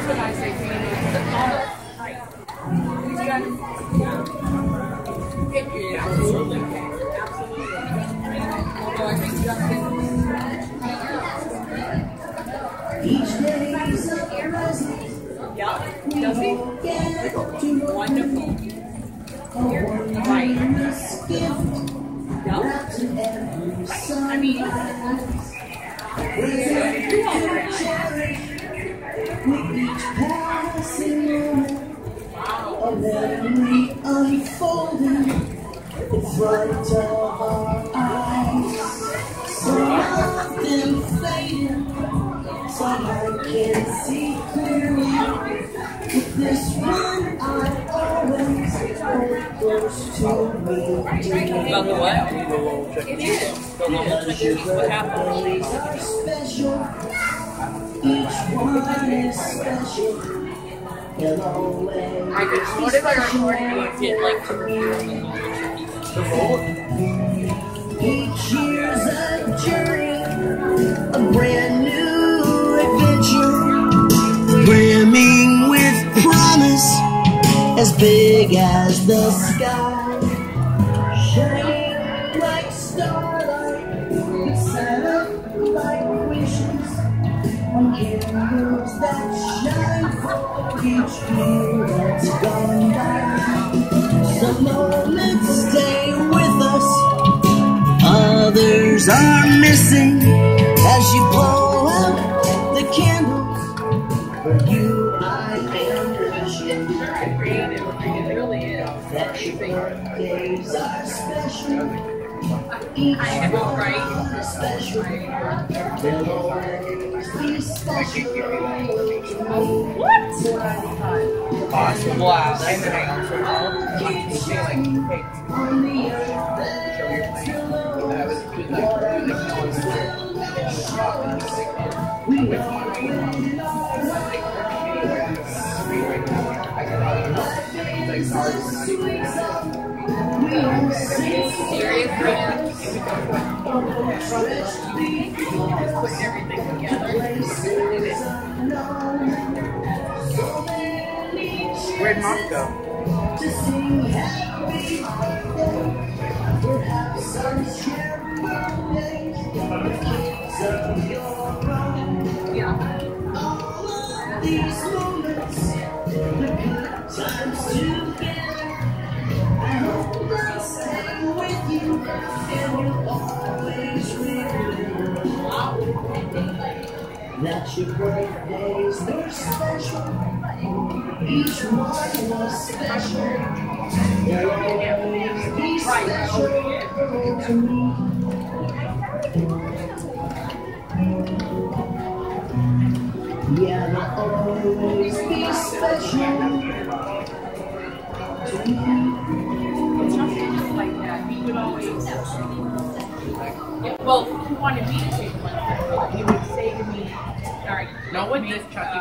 what I say to you. Yeah, absolutely. Although I think Justin. Each day is a present. Yeah, does he? Wonderful. Right. Yeah. I mean, with each passing moment, a memory unfolding in front of our eyes. Some of them fading, some I can see clearly. With this one, I always hold close to me. about the what? It is. The little chicken. What happened? Special. Each one is special. And always What if I recorded you did like the roll? each year's a journey, a brand new adventure, brimming with promise, as big as the sky, shining like starlight, set up like wishes, on candles that shine for each year that's gone by. Some moments stay with us, others are missing as you blow out the candles. For you, I am wishing Creative. It really is. that your birthdays are special. Each I know, one right? is special. They'll always be special to me. What? Awesome. Wow. And then I also say like, hey, On the earth that show your thing. And I was doing that. we are in our Serious just putting everything together. Where'd Mom go? to sing happy birthday. Perhaps some share birthdays, the kids of your own. Yeah. All of these moments, the good times together. I hope they'll stay with you, and you'll always remember that your birthdays were special. Each one was special. They'll always be special to me. Yeah, they'll always be special to me. It's not just like that. He would always. Well, he wanted me to take one. He would say to me, all right, No, with this Chucky